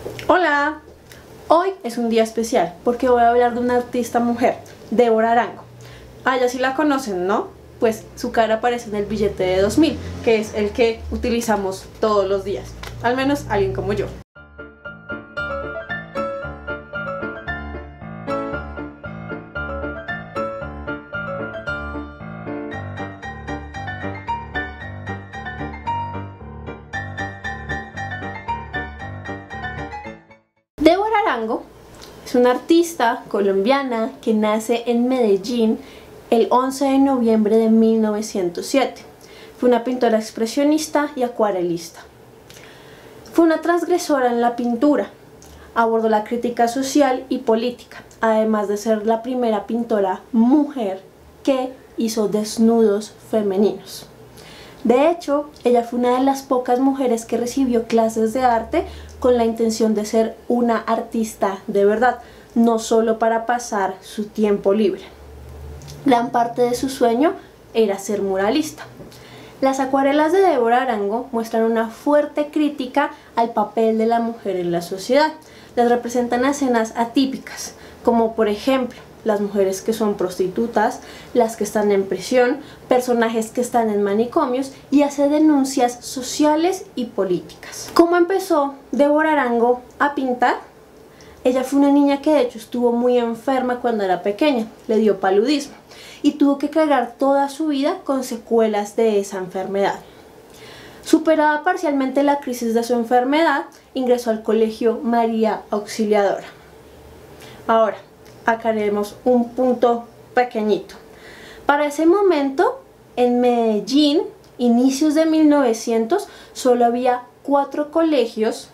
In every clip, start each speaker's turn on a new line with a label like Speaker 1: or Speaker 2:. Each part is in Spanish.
Speaker 1: Hola, hoy es un día especial porque voy a hablar de una artista mujer, Débora Arango. Ah, ya sí la conocen, ¿no? Pues su cara aparece en el billete de 2000, que es el que utilizamos todos los días, al menos alguien como yo. Débora Arango es una artista colombiana que nace en Medellín el 11 de noviembre de 1907. Fue una pintora expresionista y acuarelista. Fue una transgresora en la pintura. Abordó la crítica social y política, además de ser la primera pintora mujer que hizo desnudos femeninos. De hecho, ella fue una de las pocas mujeres que recibió clases de arte con la intención de ser una artista de verdad, no solo para pasar su tiempo libre. Gran parte de su sueño era ser muralista. Las acuarelas de Débora Arango muestran una fuerte crítica al papel de la mujer en la sociedad. Las representan escenas atípicas, como por ejemplo las mujeres que son prostitutas, las que están en prisión, personajes que están en manicomios, y hace denuncias sociales y políticas. ¿Cómo empezó Débora Arango a pintar? Ella fue una niña que de hecho estuvo muy enferma cuando era pequeña, le dio paludismo y tuvo que cargar toda su vida con secuelas de esa enfermedad. Superada parcialmente la crisis de su enfermedad, ingresó al colegio María Auxiliadora. Ahora, acá haremos un punto pequeñito. Para ese momento, en Medellín, inicios de 1900, solo había 4 colegios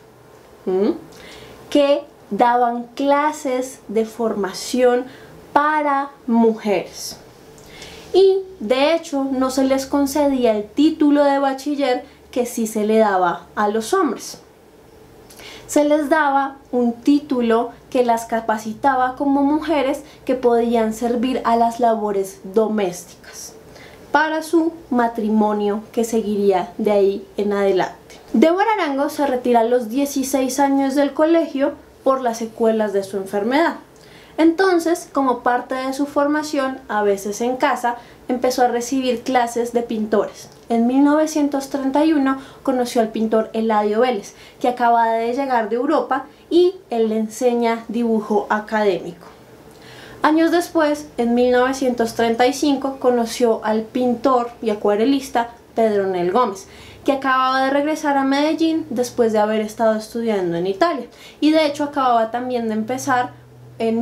Speaker 1: que daban clases de formación para mujeres. Y de hecho no se les concedía el título de bachiller que sí se le daba a los hombres. Se les daba un título que las capacitaba como mujeres que podían servir a las labores domésticas para su matrimonio que seguiría de ahí en adelante. Débora Arango se retira a los 16 años del colegio por las secuelas de su enfermedad. Entonces, como parte de su formación, a veces en casa, empezó a recibir clases de pintores. En 1931 conoció al pintor Eladio Vélez, que acababa de llegar de Europa, y él le enseña dibujo académico. Años después, en 1935, conoció al pintor y acuarelista Pedronel Gómez, que acababa de regresar a Medellín después de haber estado estudiando en Italia, y de hecho acababa también de empezar en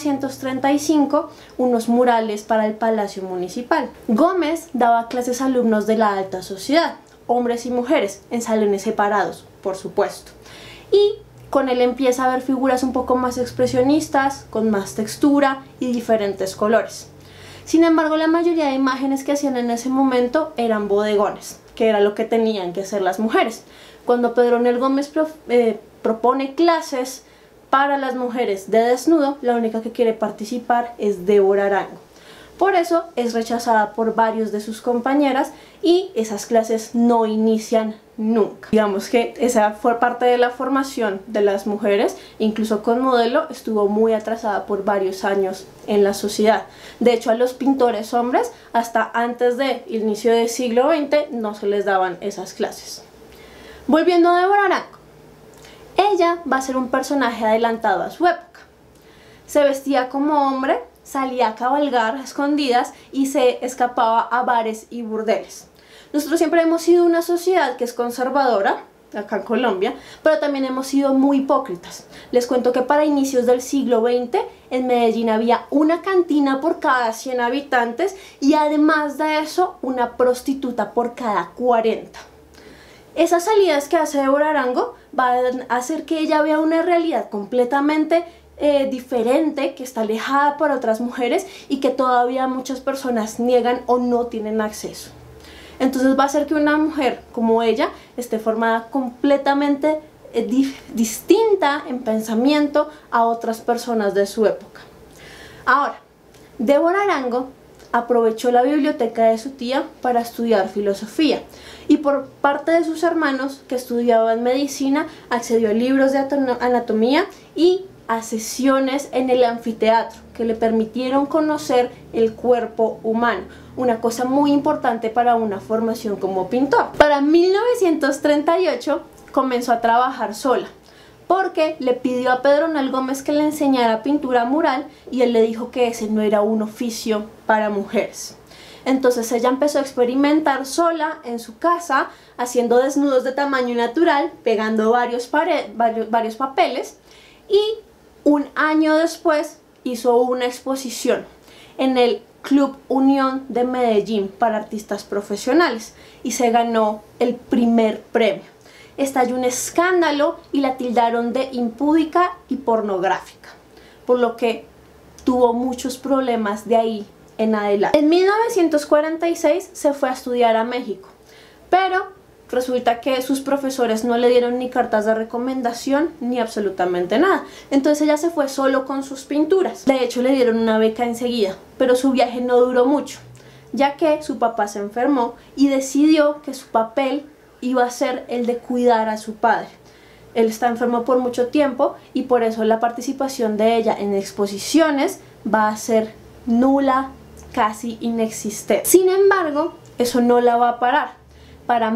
Speaker 1: 1935 unos murales para el Palacio Municipal. Gómez daba clases a alumnos de la alta sociedad, hombres y mujeres, en salones separados, por supuesto. Y con él empieza a ver figuras un poco más expresionistas, con más textura y diferentes colores. Sin embargo, la mayoría de imágenes que hacían en ese momento eran bodegones, que era lo que tenían que hacer las mujeres. Cuando Pedronel Gómez propone clases para las mujeres de desnudo, la única que quiere participar es Débora Arango. Por eso es rechazada por varios de sus compañeras y esas clases no inician nunca. Digamos que esa fue parte de la formación de las mujeres, incluso con modelo estuvo muy atrasada por varios años en la sociedad. De hecho, a los pintores hombres hasta antes del inicio del siglo XX no se les daban esas clases. Volviendo a Débora Arango. Ella va a ser un personaje adelantado a su época. Se vestía como hombre, salía a cabalgar a escondidas y se escapaba a bares y burdeles. Nosotros siempre hemos sido una sociedad que es conservadora, acá en Colombia, pero también hemos sido muy hipócritas. Les cuento que para inicios del siglo XX en Medellín había una cantina por cada 100 habitantes y además de eso una prostituta por cada 40. Esas salidas que hace Débora Arango van a hacer que ella vea una realidad completamente diferente, que está alejada por otras mujeres y que todavía muchas personas niegan o no tienen acceso. Entonces va a hacer que una mujer como ella esté formada completamente distinta en pensamiento a otras personas de su época. Ahora, Débora Arango aprovechó la biblioteca de su tía para estudiar filosofía y por parte de sus hermanos que estudiaban medicina accedió a libros de anatomía y a sesiones en el anfiteatro que le permitieron conocer el cuerpo humano, una cosa muy importante para una formación como pintor. Para 1938 comenzó a trabajar sola, porque le pidió a Pedronal Gómez que le enseñara pintura mural y él le dijo que ese no era un oficio para mujeres. Entonces ella empezó a experimentar sola en su casa, haciendo desnudos de tamaño natural, pegando varios papeles, y un año después hizo una exposición en el Club Unión de Medellín para artistas profesionales y se ganó el primer premio. Estalló un escándalo y la tildaron de impúdica y pornográfica, por lo que tuvo muchos problemas de ahí en adelante. En 1946 se fue a estudiar a México, pero resulta que sus profesores no le dieron ni cartas de recomendación ni absolutamente nada. Entonces ella se fue solo con sus pinturas. De hecho le dieron una beca enseguida, pero su viaje no duró mucho, ya que su papá se enfermó y decidió que su papel iba a ser el de cuidar a su padre. Él está enfermo por mucho tiempo y por eso la participación de ella en exposiciones va a ser nula, casi inexistente. Sin embargo, eso no la va a parar. Para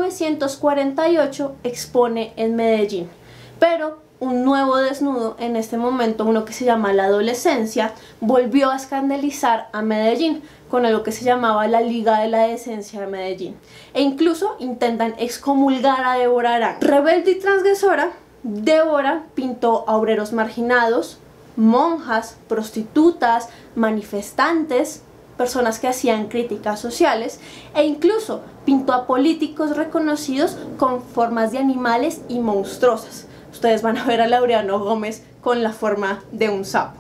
Speaker 1: 1948 expone en Medellín, pero un nuevo desnudo, en este momento uno que se llama La Adolescencia, volvió a escandalizar a Medellín con algo que se llamaba la Liga de la Decencia de Medellín, e incluso intentan excomulgar a Débora Arango. Rebelde y transgresora, Débora pintó a obreros marginados, monjas, prostitutas, manifestantes, personas que hacían críticas sociales, e incluso pintó a políticos reconocidos con formas de animales y monstruosas. Ustedes van a ver a Laureano Gómez con la forma de un sapo.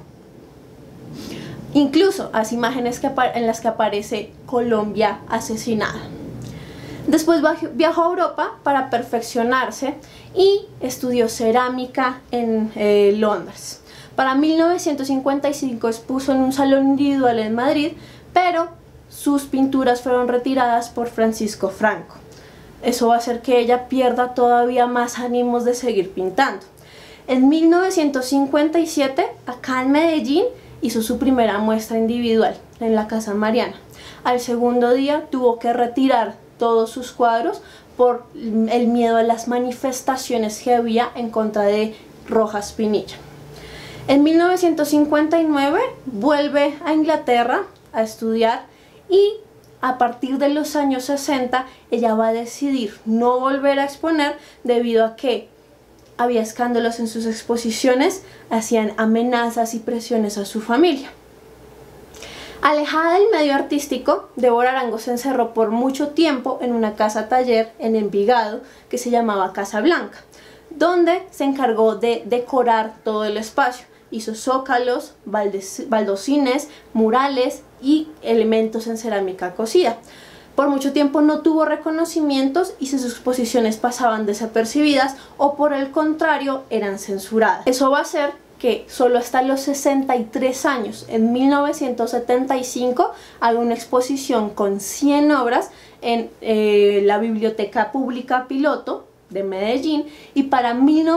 Speaker 1: Incluso hace imágenes en las que aparece Colombia asesinada. Después viajó a Europa para perfeccionarse y estudió cerámica en Londres. Para 1955 expuso en un salón individual en Madrid, pero sus pinturas fueron retiradas por Francisco Franco. Eso va a hacer que ella pierda todavía más ánimos de seguir pintando. En 1957, acá en Medellín, hizo su primera muestra individual en la Casa Mariana. Al segundo día tuvo que retirar todos sus cuadros por el miedo a las manifestaciones que había en contra de Rojas Pinilla. En 1959 vuelve a Inglaterra a estudiar y a partir de los años 60 ella va a decidir no volver a exponer debido a que había escándalos en sus exposiciones, hacían amenazas y presiones a su familia. Alejada del medio artístico, Débora Arango se encerró por mucho tiempo en una casa taller en Envigado que se llamaba Casa Blanca, donde se encargó de decorar todo el espacio. Hizo zócalos, baldocines, murales y elementos en cerámica cocida. Por mucho tiempo no tuvo reconocimientos y sus exposiciones pasaban desapercibidas o por el contrario eran censuradas. Eso va a hacer que solo hasta los 63 años, en 1975, haga una exposición con 100 obras en la Biblioteca Pública Piloto de Medellín, y para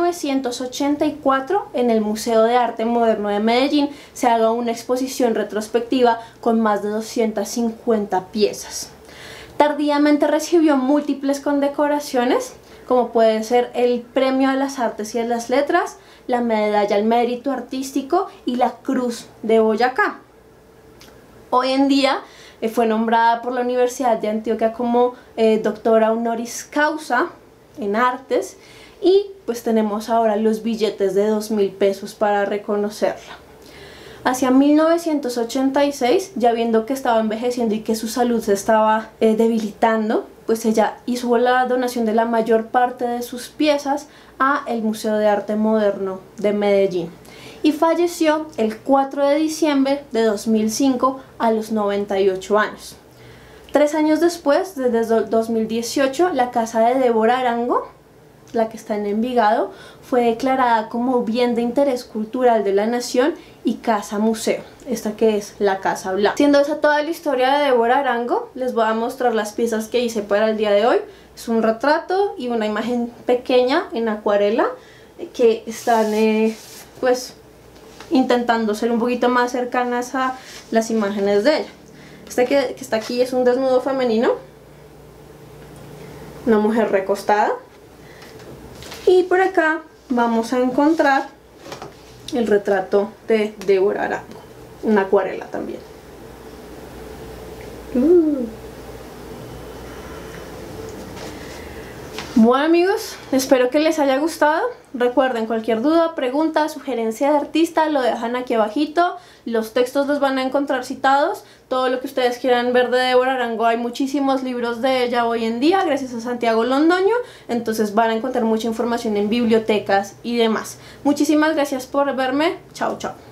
Speaker 1: 1984 en el Museo de Arte Moderno de Medellín se haga una exposición retrospectiva con más de 250 piezas. Tardíamente recibió múltiples condecoraciones, como puede ser el Premio a las Artes y a las Letras, la Medalla al Mérito Artístico y la Cruz de Boyacá. Hoy en día fue nombrada por la Universidad de Antioquia como doctora honoris causa en artes, y pues tenemos ahora los billetes de 2.000 pesos para reconocerla. Hacia 1986, ya viendo que estaba envejeciendo y que su salud se estaba debilitando, pues ella hizo la donación de la mayor parte de sus piezas a el Museo de Arte Moderno de Medellín y falleció el 4 de diciembre de 2005 a los 98 años. 3 años después, desde 2018, la casa de Débora Arango, la que está en Envigado, fue declarada como bien de interés cultural de la nación y casa museo, esta que es la Casa Blanca. Siendo esa toda la historia de Débora Arango, les voy a mostrar las piezas que hice para el día de hoy. Es un retrato y una imagen pequeña en acuarela que están pues intentando ser un poquito más cercanas a las imágenes de ella. Este que está aquí es un desnudo femenino, una mujer recostada, y por acá vamos a encontrar el retrato de Débora Arango, una acuarela también. Bueno amigos, espero que les haya gustado. Recuerden, cualquier duda, pregunta, sugerencia de artista, lo dejan aquí abajito. Los textos los van a encontrar citados. Todo lo que ustedes quieran ver de Débora Arango, hay muchísimos libros de ella hoy en día, gracias a Santiago Londoño. Entonces van a encontrar mucha información en bibliotecas y demás. Muchísimas gracias por verme. Chao, chao.